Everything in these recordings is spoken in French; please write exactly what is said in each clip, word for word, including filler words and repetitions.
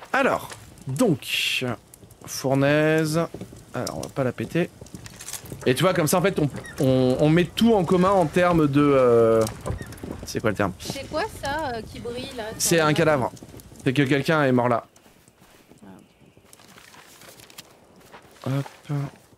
Alors, donc, fournaise. Alors, on va pas la péter. Et tu vois, comme ça, en fait, on, on, on met tout en commun en termes de... Euh... C'est quoi le terme? C'est quoi ça euh, qui brille là? C'est un cadavre. C'est que quelqu'un est mort là. Ah. Hop.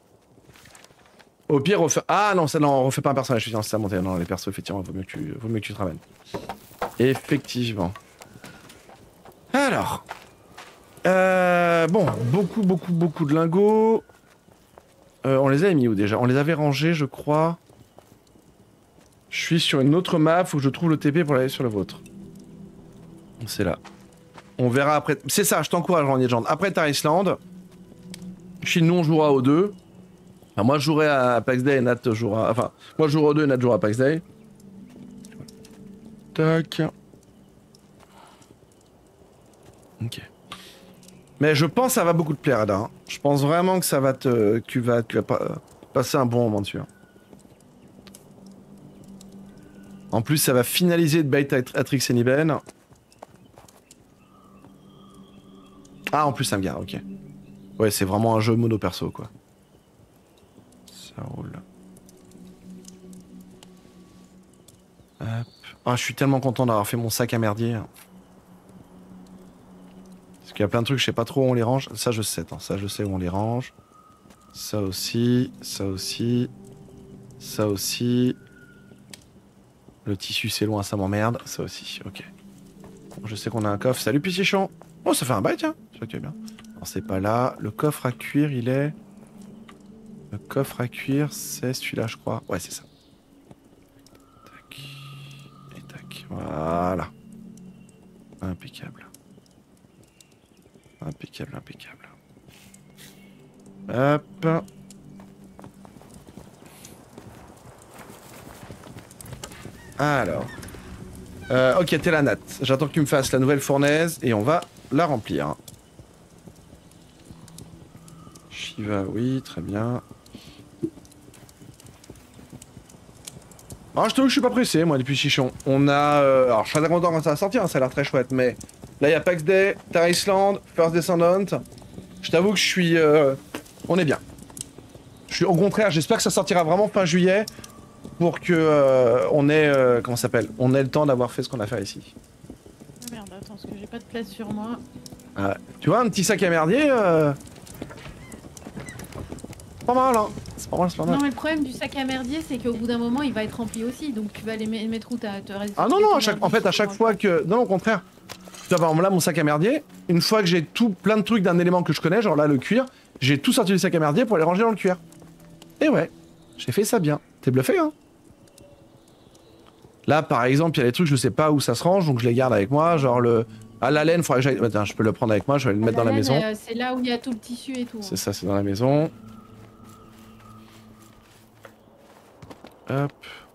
Au pire, on refait... Ah non, ça, non, on refait pas un personnage, c'est ça monter. Non, les persos, effectivement, vaut mieux que tu, vaut mieux que tu te ramènes. Effectivement. Alors. Euh, bon, beaucoup, beaucoup, beaucoup de lingots. Euh, on les avait mis où déjà? On les avait rangés, je crois. Je suis sur une autre map, faut que je trouve le T P pour aller sur le vôtre. C'est là. On verra après. C'est ça, je t'encourage, Randy Legend. Après Tar Island, chez nous on jouera aux deux. Enfin, moi je jouerai à Apex Day et Nat jouera. Enfin, moi je jouerai aux deux et Nat jouera à Apex Day. Tac. Ok. Mais je pense que ça va beaucoup te plaire, Ada. Hein. Je pense vraiment que ça va te. Que tu vas, tu vas pas, passer un bon moment dessus. Hein. En plus, ça va finaliser de bait Atrix et Niben. Ah, en plus, ça me garde, ok. Ouais, c'est vraiment un jeu mono perso, quoi. Ça roule. Hop. Ah, je suis tellement content d'avoir fait mon sac à merdier. Parce qu'il y a plein de trucs, je sais pas trop où on les range. Ça, je sais, hein. Ça, je sais où on les range. Ça aussi, ça aussi, ça aussi. Le tissu, c'est loin, ça m'emmerde. Ça aussi, ok. Bon, je sais qu'on a un coffre. Salut, Pichichon. Oh, ça fait un bail, tiens. Ça qui est bien. Alors, c'est pas là. Le coffre à cuire, il est... Le coffre à cuire, c'est celui-là, je crois. Ouais, c'est ça. Tac. Et tac. Voilà. Impeccable. Impeccable, impeccable. Hop. Alors. Euh, ok, t'es la natte. J'attends que tu me fasses la nouvelle fournaise et on va la remplir. Shiva, oui, très bien. Alors je t'avoue que je suis pas pressé, moi, depuis Chichon. On a... Euh, alors je serais content quand ça va sortir, hein, ça a l'air très chouette, mais... Là, il y a Pax Day, Tar Island, First Descendant. Je t'avoue que je suis... Euh, on est bien. Je suis au contraire, j'espère que ça sortira vraiment fin juillet pour que euh, on ait... Euh, comment ça s'appelle? On ait le temps d'avoir fait ce qu'on a fait ici. Ah merde, attends, parce que j'ai pas de place sur moi. Ah, tu vois, un petit sac à merdier... Euh... Pas mal, hein. C'est pas mal, c'est pas mal. Non, mais le problème du sac à merdier, c'est qu'au bout d'un moment, il va être rempli aussi. Donc tu vas les mettre où t'as... Ah non, non, à chaque... en fait, à chaque fois que... Non, au contraire. Tu vois, par exemple, là, mon sac à merdier, une fois que j'ai tout plein de trucs d'un élément que je connais, genre là, le cuir, j'ai tout sorti du sac à merdier pour les ranger dans le cuir. Et ouais, j'ai fait ça bien. T'es bluffé, hein? Là, par exemple, il y a des trucs, je sais pas où ça se range, donc je les garde avec moi. Genre le... Ah, la laine, faudrait que j'aille... Attends, je peux le prendre avec moi, je vais le mettre la dans la laine, maison. Euh, c'est là où il y a tout le tissu et tout. C'est hein. Ça, c'est dans la maison. Hop.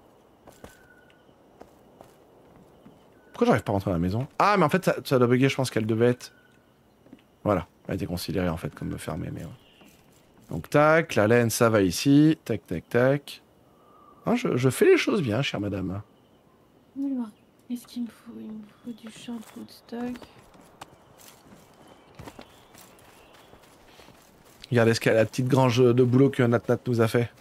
Pourquoi j'arrive pas à rentrer dans la maison? Ah, mais en fait, ça, ça doit bugger, je pense qu'elle devait être... Voilà, elle a été considérée en fait comme fermée, mais ouais. Donc tac, la laine, ça va ici. Tac, tac, tac. Ah, je, je fais les choses bien, chère madame. Qu'est-ce qu'il me faut? Il me faut du champ de stock. Regardez ce qu'elle a, la petite grange de boulot que Natnat nous a fait.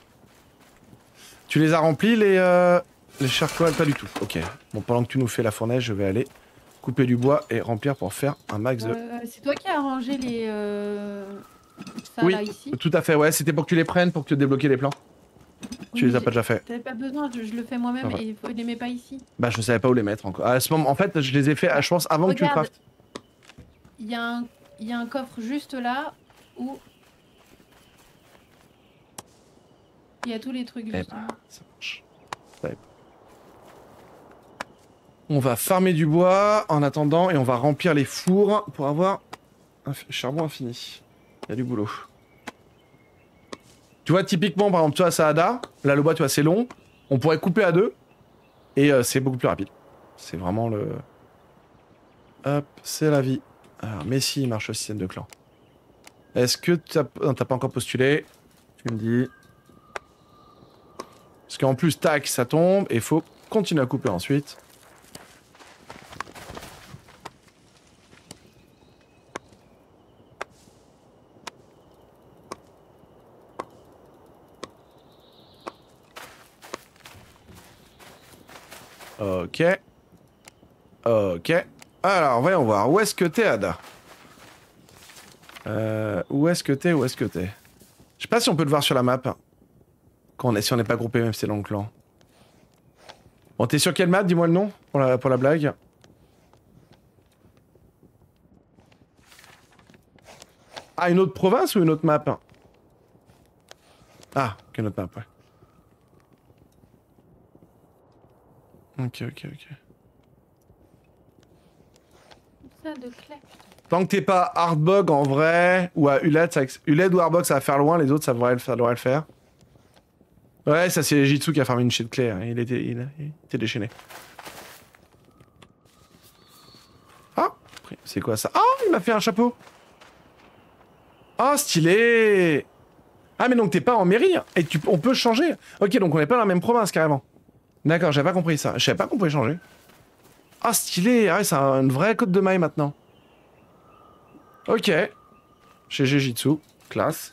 Tu les as remplis, les, euh, les charcoals? Pas du tout. Ok. Bon, pendant que tu nous fais la fournaise, je vais aller couper du bois et remplir pour faire un max de... Euh, c'est toi qui as rangé les... Euh... Ça, oui, là, ici. tout à fait, ouais. C'était pour que tu les prennes, pour que tu débloques les plans. Oui, tu les as pas déjà fait. T'avais pas besoin, je, je le fais moi-même ah, et il les met pas ici. Bah, je savais pas où les mettre encore. À ce moment, en fait, je les ai fait, je pense, avant Regarde, que tu le craftes. Il y, y a un coffre juste là où... Il y a tous les trucs, juste. Eh bah, ça marche. Ouais. On va farmer du bois en attendant et on va remplir les fours pour avoir un charbon infini. Il y a du boulot. Tu vois, typiquement, par exemple, tu vois, ça Ada, là le bois, tu vois, c'est long. On pourrait couper à deux et euh, c'est beaucoup plus rapide. C'est vraiment le... Hop, c'est la vie. Alors, Messi, il marche au système de clan. Est-ce que t'as pas encore postulé? Tu me dis... Parce qu'en plus, tac, ça tombe et il faut continuer à couper ensuite. Ok. Ok. Alors, voyons voir. Où est-ce que t'es, Ada? euh, Où est-ce que t'es? Où est-ce que t'es? Je sais pas si on peut le voir sur la map. Quand on est, si on n'est pas groupé, même si c'est dans le clan. Bon, t'es sur quelle map? Dis-moi le nom, pour la, pour la blague. Ah, une autre province ou une autre map? Ah, qu'une autre map, ouais. Ok, ok, ok. Ça de clé. Tant que t'es pas Hardbog en vrai, ou à Uled, ça... Uled ou Hardbog ça va faire loin, les autres ça devrait le faire. Devrait le faire. Ouais, ça c'est Jitsu qui a farmé une shit clé, hein. il, était, il, il était déchaîné. Ah, c'est quoi ça? Ah, il m'a fait un chapeau. Ah, stylé. Ah, mais donc t'es pas en mairie, hein. Et tu... on peut changer. Ok, donc on est pas dans la même province carrément. D'accord, j'avais pas compris ça. Je savais pas qu'on pouvait changer. Ah, stylé. Ah ouais, c'est un... une vraie côte de maille maintenant. Ok. Chez Jitsu. Classe.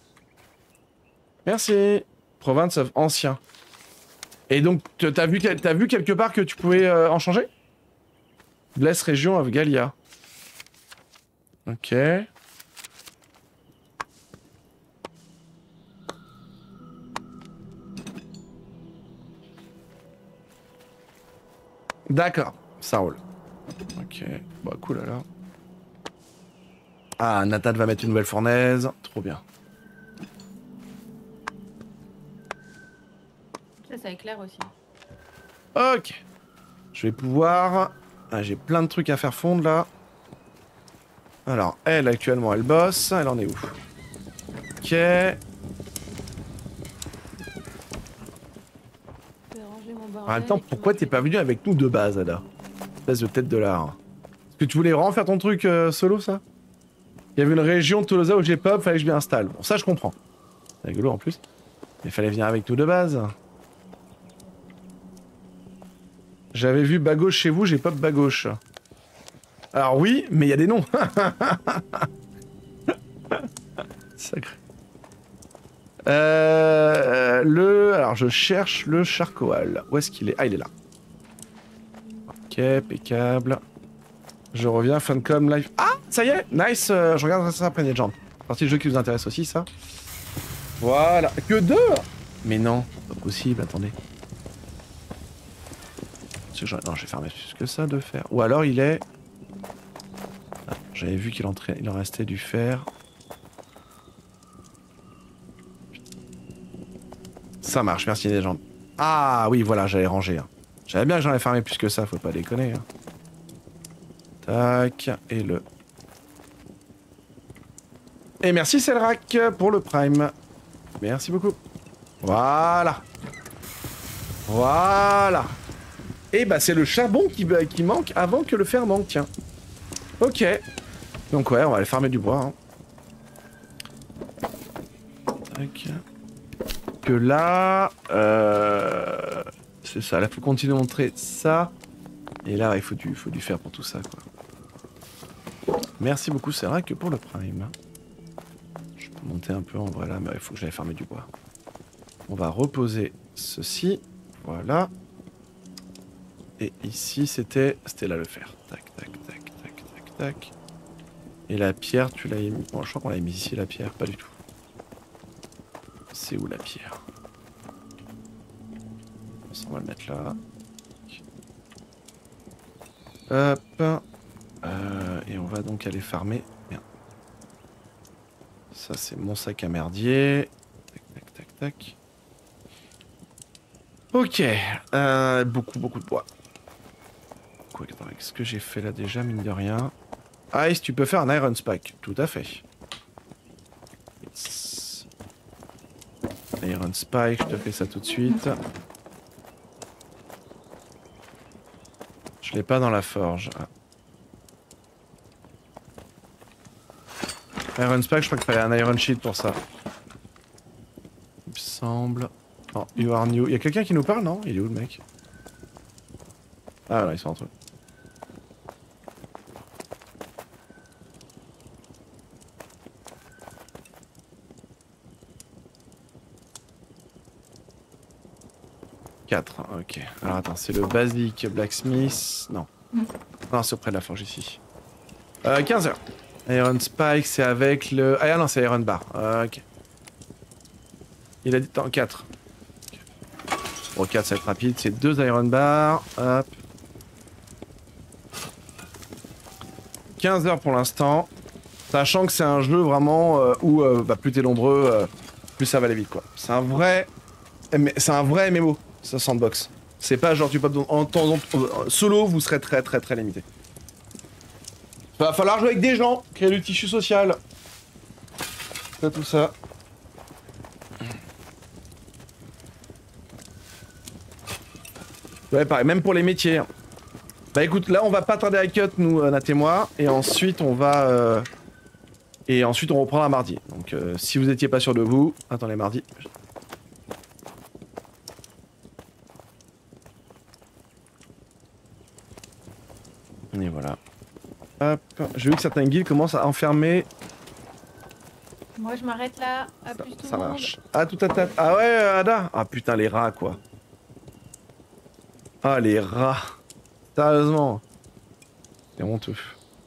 Merci. Province of ancien. Et donc, t'as vu, t'as vu quelque part que tu pouvais euh, en changer? Bless Region of Gallia. Ok. D'accord, ça roule. Ok, bah cool alors. Ah, Nathan va mettre une nouvelle fournaise. Trop bien. Ça, ça éclaire aussi. Ok. Je vais pouvoir... Ah, j'ai plein de trucs à faire fondre là. Alors, elle actuellement, elle bosse. Elle en est où? Ok. Je vais ranger mon bordel. En même temps, pourquoi t'es pas venu avec nous de base, Ada? Espèce de tête de l'art. Est-ce que tu voulais vraiment faire ton truc euh, solo, ça? Il y avait une région de Tolosa où j'ai pop, fallait que je m'y installe. Bon, ça, je comprends. C'est rigolo en plus. Mais fallait venir avec nous de base. J'avais vu bas gauche chez vous, j'ai pop bas gauche. Alors oui, mais il y a des noms. Sacré. Euh, le... Alors je cherche le charcoal. Où est-ce qu'il est? Ah, il est là. Ok, impeccable. Je reviens, Funcom Live. Ah, ça y est, nice. Euh, je regarde ça après Legend. Partie de jeu qui vous intéresse aussi, ça. Voilà. Que deux? Mais non, pas possible, attendez. Non, j'ai fermé plus que ça de fer. Ou alors il est... Ah, j'avais vu qu'il entrait... il en restait du fer. Ça marche, merci les gens. Ah oui, voilà, j'allais ranger. Hein. J'avais bien que j'en ai fermé plus que ça, faut pas déconner. Hein. Tac, et le... Et merci Selrac pour le prime. Merci beaucoup. Voilà. Voilà. Et bah c'est le charbon qui, qui manque avant que le fer manque, tiens. Ok. Donc ouais, on va aller farmer du bois. Hein. Tac. Que là... Euh, c'est ça, là il faut continuer à montrer ça. Et là il faut du, faut du fer pour tout ça, quoi. Merci beaucoup Selrac pour le prime. Je peux monter un peu en vrai là, mais il faut que j'aille farmer du bois. On va reposer ceci. Voilà. Et ici, c'était... C'était là le fer. Tac, tac, tac, tac, tac, tac. Et la pierre, tu l'as mis... Bon, je crois qu'on l'a mis ici, la pierre. Pas du tout. C'est où la pierre? On va le mettre là. Hop. Euh, et on va donc aller farmer. Bien. Ça, c'est mon sac à merdier. Tac, tac, tac, tac. Ok. Euh, beaucoup, beaucoup de bois. Avec ce que j'ai fait là déjà, mine de rien. Ice, tu peux faire un Iron Spike. Tout à fait. It's... Iron Spike, je te fais ça tout de suite. Je l'ai pas dans la forge. Ah. Iron Spike, je crois qu'il fallait un Iron Sheet pour ça. Il me semble. Oh, you are new. Il y a quelqu'un qui nous parle, non? Il est où le mec? Ah là, ils sont entre eux. Ok. quatre. Ok. Alors attends, c'est le basique blacksmith. Non. Mm. Non, c'est auprès de la forge ici. Euh, quinze heures. Iron Spike, c'est avec le... Ah non, c'est Iron Bar. Euh, ok. Il a dit... Attends, quatre. Okay. Bon, quatre, ça va être rapide. C'est deux Iron Bar. Hop. quinze heures pour l'instant. Sachant que c'est un jeu vraiment euh, où euh, bah, plus t'es nombreux, euh, plus ça va aller vite, quoi. C'est un vrai... C'est un vrai M M O, ça, Sandbox. C'est pas genre tu peux en temps en temps... Solo, vous serez très très très limité. Va falloir jouer avec des gens, créer du tissu social. Ça, tout ça. Ouais, pareil, même pour les métiers. Bah écoute, là on va pas tarder à cut, nous, Nat et moi, et ensuite on va... Euh... Et ensuite on reprendra mardi. Donc euh, si vous étiez pas sûr de vous, attendez mardi. Et voilà. Hop. J'ai vu que certains guilds commencent à enfermer. Moi je m'arrête là, à Ça, plus tout ça le monde. marche. Ah tout à tête. Ah ouais, Ada. Ah putain les rats quoi. Ah les rats. Sérieusement. C'est honteux.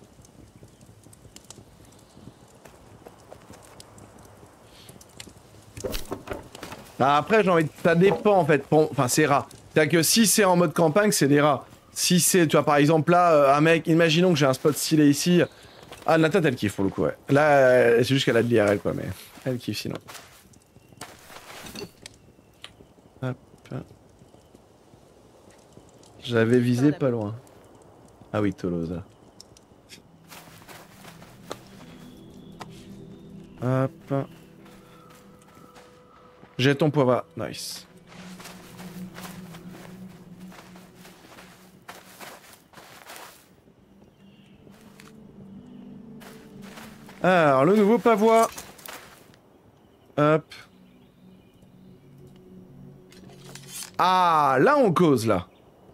Ah, après j'ai envie de... Ça dépend en fait. Enfin c'est rats. C'est-à-dire que si c'est en mode campagne, c'est des rats. Si c'est, tu vois, par exemple, là, euh, un mec, imaginons que j'ai un spot stylé ici. Ah, Nathan, elle kiffe pour le coup, ouais. Là, euh, c'est juste qu'elle a de l'I R L, quoi, mais elle kiffe sinon. Hop. J'avais visé pas loin. Ah oui, Toulouse. Hop. J'ai ton poivre. Nice. Alors, le nouveau pavois. Hop. Ah, là on cause, là.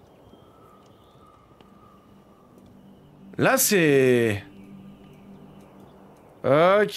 Là c'est... Ok.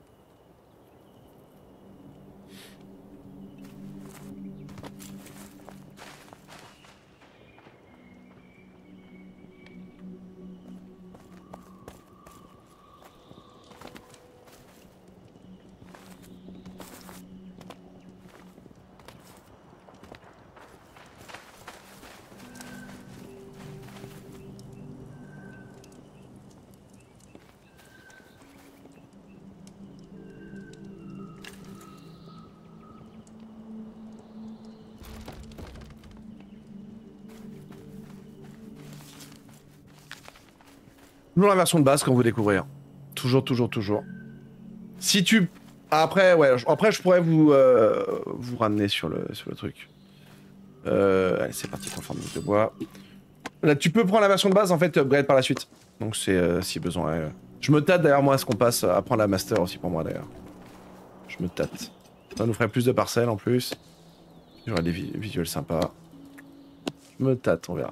Toujours la version de base quand vous découvrez. Toujours, toujours, toujours. Si tu... Après, ouais, après je pourrais vous, euh, vous ramener sur le, sur le truc. Euh, allez, c'est parti, conformité de bois. Là, tu peux prendre la version de base, en fait, upgrade par la suite. Donc c'est euh, si besoin. Euh. Je me tâte d'ailleurs, moi, à ce qu'on passe à prendre la master aussi pour moi, d'ailleurs. Je me tâte. Ça nous ferait plus de parcelles, en plus. J'aurais des vi visuels sympas. Je me tâte, on verra.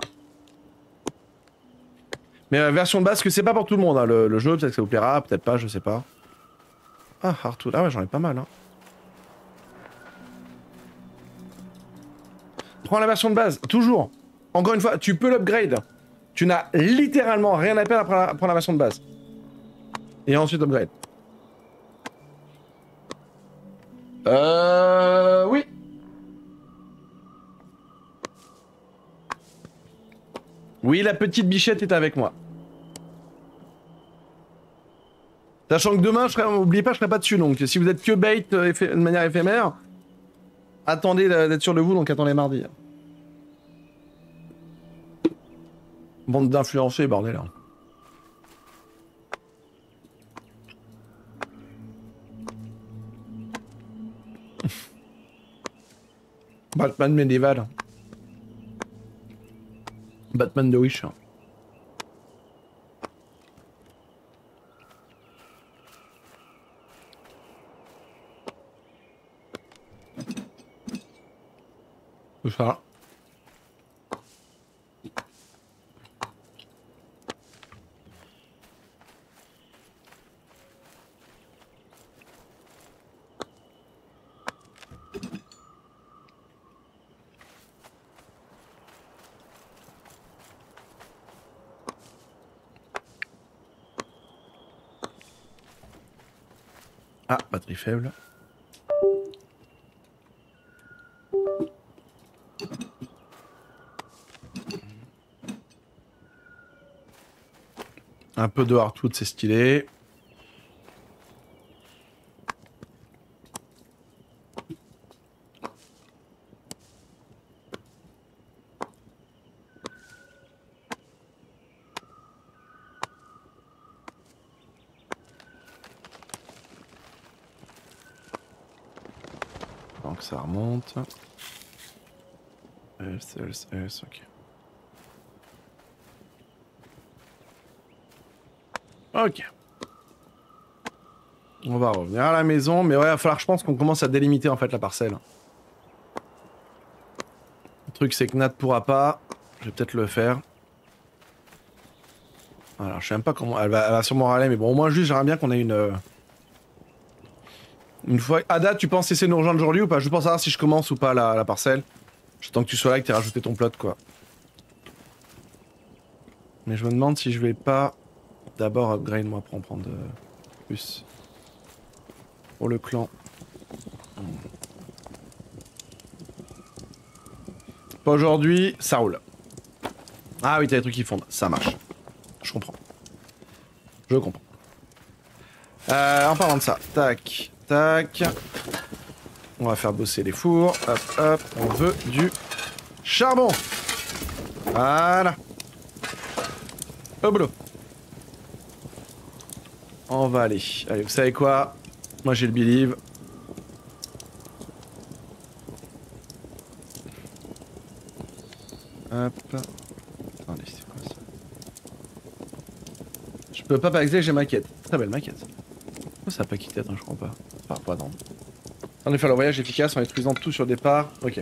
Mais euh, version de base, que c'est pas pour tout le monde, hein, le, le jeu, peut-être que ça vous plaira, peut-être pas, je sais pas. Ah, Hardwood, ah ouais, j'en ai pas mal, hein. Prends la version de base, toujours. Encore une fois, tu peux l'upgrade. Tu n'as littéralement rien à perdre à prendre la version de base. Et ensuite upgrade. Euh... Oui. Oui, la petite bichette est avec moi. Sachant que demain, je serai, n'oubliez pas, je serai pas dessus, donc si vous êtes que bait euh, de manière éphémère, attendez d'être sûr de vous, donc attendez mardi. Bande d'influencés, bordel. Batman médiéval. Batman de Wish. Tout ça. Ah, batterie faible. Un peu de hardwood, c'est stylé. Donc ça remonte. S, S, S, ok. Ok. On va revenir à la maison, mais ouais, il va falloir, je pense, qu'on commence à délimiter en fait la parcelle. Le truc, c'est que Nat pourra pas. Je vais peut-être le faire. Alors, je sais même pas comment. Elle va, elle va sûrement râler, mais bon, au moins, juste, j'aimerais bien qu'on ait une. Euh... Une fois. Ada, tu penses essayer de nous rejoindre aujourd'hui ou pas? Je pense savoir si je commence ou pas la, la parcelle. J'attends que tu sois là, que tu aies rajouté ton plot, quoi. Mais je me demande si je vais pas. D'abord upgrade moi pour en prendre euh, plus. Pour le clan. Pas aujourd'hui, ça roule. Ah oui, t'as des trucs qui fondent, ça marche. Je comprends. Je comprends. Euh, en parlant de ça, tac, tac. On va faire bosser les fours. Hop, hop, on veut du charbon. Voilà. Au boulot. On va aller. Allez, vous savez quoi? Moi j'ai le believe. Hop. Attendez, c'est quoi ça? Je peux pas pacter, j'ai maquette. Très belle maquette. Pourquoi ça a pas quitté? Attends, je crois pas. Enfin, pas attendre. On va faire le voyage efficace en détruisant tout sur départ. Ok.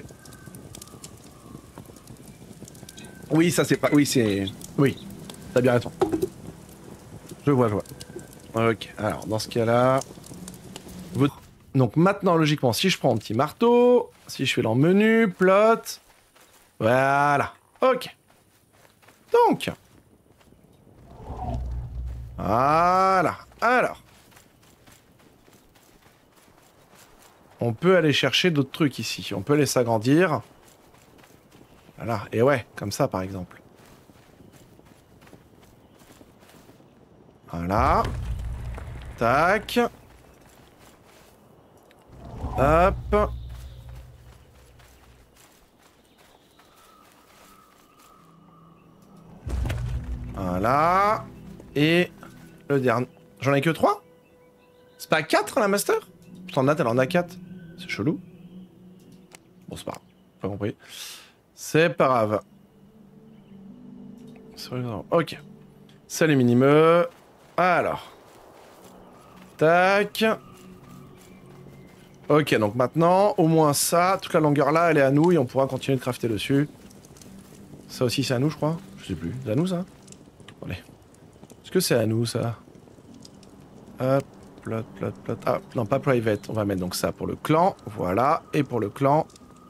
Oui, ça c'est pas. Oui, c'est. Oui. T'as bien raison. Je vois, je vois. Ok, alors dans ce cas-là. Vous... Donc maintenant, logiquement, si je prends un petit marteau, si je fais dans menu, plot. Voilà. Ok. Donc. Voilà. Alors. On peut aller chercher d'autres trucs ici. On peut les s'agrandir. Voilà. Et ouais, comme ça par exemple. Voilà. Tac. Hop. Voilà. Et le dernier. J'en ai que trois? C'est pas quatre la master? Putain, Nat, elle en a quatre. C'est chelou. Bon, c'est pas grave. Pas compris. C'est pas grave. Ok. Salut minimeux. Alors. Tac. Ok, donc maintenant, au moins ça, toute la longueur là, elle est à nous et on pourra continuer de crafter dessus. Ça aussi, c'est à nous, je crois. Je sais plus. C'est à nous, ça? Allez. Est-ce que c'est à nous, ça? Hop, plot, plot, plot. Ah, non, pas private. On va mettre donc ça pour le clan. Voilà. Et pour le clan.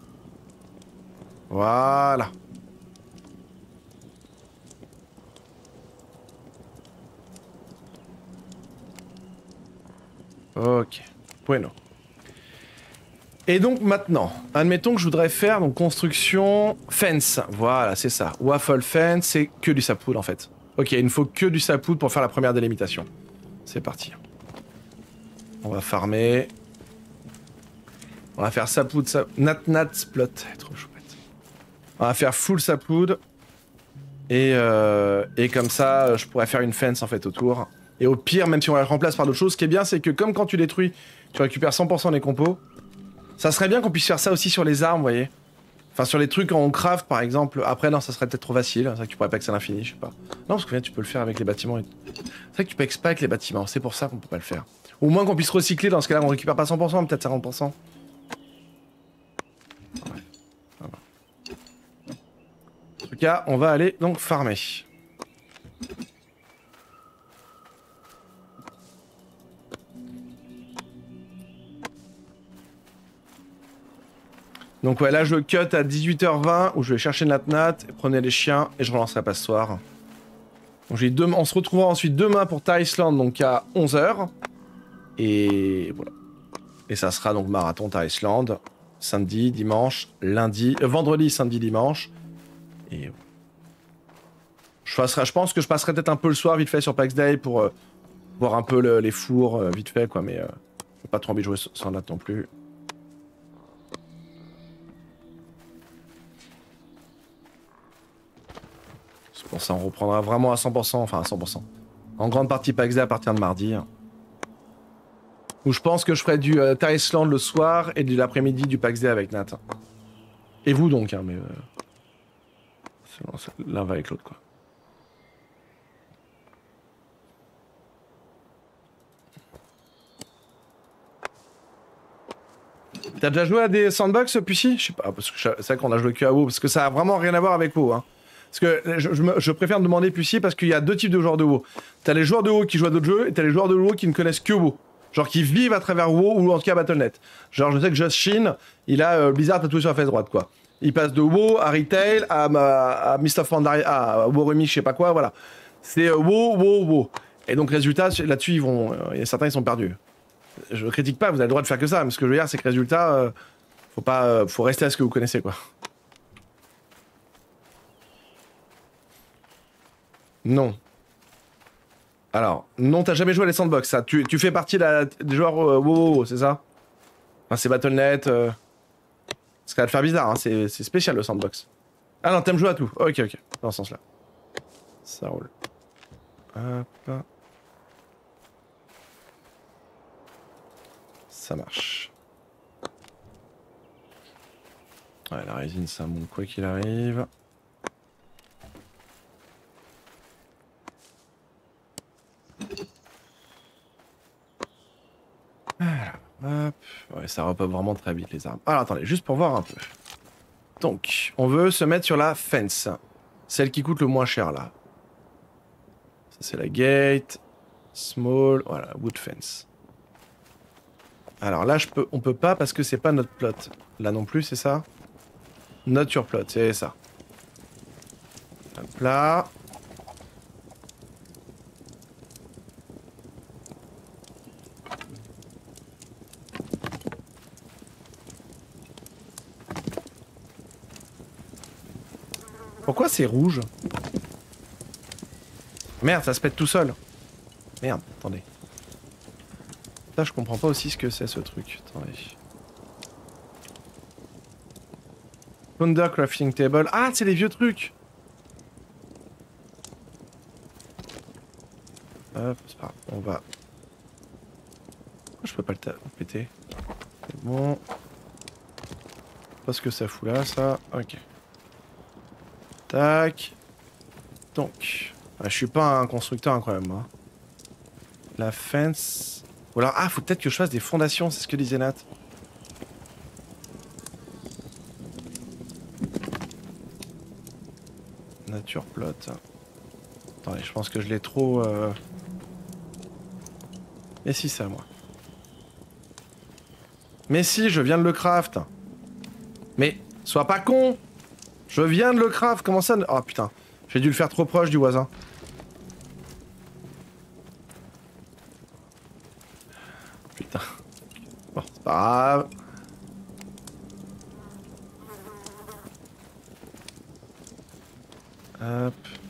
Voilà. Ok. Bueno. Et donc maintenant, admettons que je voudrais faire donc construction fence. Voilà, c'est ça. Waffle fence, c'est que du sapwood en fait. Ok, il ne faut que du sapwood pour faire la première délimitation. C'est parti. On va farmer. On va faire sapwood, sap... nat nat splot. Trop chouette. On va faire full sapwood. Et, euh, et comme ça, je pourrais faire une fence en fait autour. Et au pire, même si on la remplace par d'autres choses, ce qui est bien, c'est que comme quand tu détruis, tu récupères cent pour cent des compos. Ça serait bien qu'on puisse faire ça aussi sur les armes, vous voyez. Enfin, sur les trucs en craft, par exemple. Après, non, ça serait peut-être trop facile. C'est vrai que tu pourrais pack ça à l'infini, je sais pas. Non, parce que tu peux le faire avec les bâtiments. Et... C'est vrai que tu packs pas avec les bâtiments. C'est pour ça qu'on peut pas le faire. Au moins qu'on puisse recycler. Dans ce cas-là, on récupère pas cent pour cent, peut-être cinquante pour cent. Ouais. Voilà. En tout cas, on va aller donc farmer. Donc ouais, là je cut à dix-huit heures vingt où je vais chercher Nat-Nat, prenez les chiens et je relance la passoire. Donc j'ai deux... On se retrouvera ensuite demain pour Thaïsland, donc à onze heures. Et voilà. Et ça sera donc marathon à Islande, samedi, dimanche, lundi, euh, vendredi, samedi, dimanche. Et je, passerai, je pense que je passerai peut-être un peu le soir vite fait sur PAX Day pour euh, voir un peu le, les fours euh, vite fait quoi, mais euh, j'ai pas trop envie de jouer sans date non plus. C'est pour ça on reprendra vraiment à cent pour cent, enfin à cent pour cent. En grande partie PAX Day à partir de mardi. Où je pense que je ferai du euh, Tarisland le soir et de l'après-midi du PAX Day avec Nat. Et vous donc, hein, mais... Euh... L'un va avec l'autre, quoi. T'as déjà joué à des sandbox, Pussy? Je sais pas, parce que c'est vrai qu'on a joué que à WoW, parce que ça a vraiment rien à voir avec WoW, hein. Parce que je, je, me, je préfère demander Pussy parce qu'il y a deux types de joueurs de WoW. T'as les joueurs de WoW qui jouent à d'autres jeux, et t'as les joueurs de WoW qui ne connaissent que WoW. Genre qui vivent à travers WoW ou en tout cas Battle point net. Genre je sais que Just Shin, il a euh, Blizzard tatoué sur la fesse droite, quoi. Il passe de WoW à Retail, à, à, à Mist of Pandaria, à WoW Remix, je sais pas quoi, voilà. C'est euh, WoW, WoW, WoW. Et donc résultat, là-dessus, ils vont... Euh, certains, ils sont perdus. Je critique pas, vous avez le droit de faire que ça, mais ce que je veux dire, c'est que résultat, euh, faut pas... Euh, faut rester à ce que vous connaissez, quoi. Non. Alors, non, t'as jamais joué à les sandbox, ça. Tu, tu fais partie de la, des joueurs euh, WoW, WoW, c'est ça? Enfin, c'est Battle point net... Euh... Ça va te faire bizarre, hein. C'est spécial le sandbox. Ah non, t'aimes jouer à tout. Ok, ok, dans ce sens-là. Ça roule. Hop. Ça marche. Ouais, la résine, c'est un bon quoi qu'il arrive. Voilà, hop. Ouais, ça repop vraiment très vite les armes. Alors attendez, juste pour voir un peu. Donc, on veut se mettre sur la fence. Celle qui coûte le moins cher là. Ça c'est la gate. Small, voilà, wood fence. Alors là, je peux, on peut pas parce que c'est pas notre plot. Là non plus, c'est ça? Not your plot, c'est ça. Hop là. Pourquoi c'est rouge? Merde, ça se pète tout seul. Merde, attendez. Là, je comprends pas aussi ce que c'est ce truc. Attendez. Thunder Crafting Table. Ah, c'est les vieux trucs. Hop, c'est pas grave. On va... Pourquoi je peux pas le péter? C'est bon. Pas ce que ça fout là, ça. Ok. Tac. Donc. Ah, je suis pas un constructeur incroyable, moi. La fence... Ou alors, ah, faut peut-être que je fasse des fondations, c'est ce que disait Nat. Nature plot. Attendez, je pense que je l'ai trop... Euh... Mais si, c'est à moi. Mais si, je viens de le craft. Mais, sois pas con. Je viens de le craft, comment ça... Oh putain, j'ai dû le faire trop proche du voisin. Putain. Bon, c'est pas grave. Hop.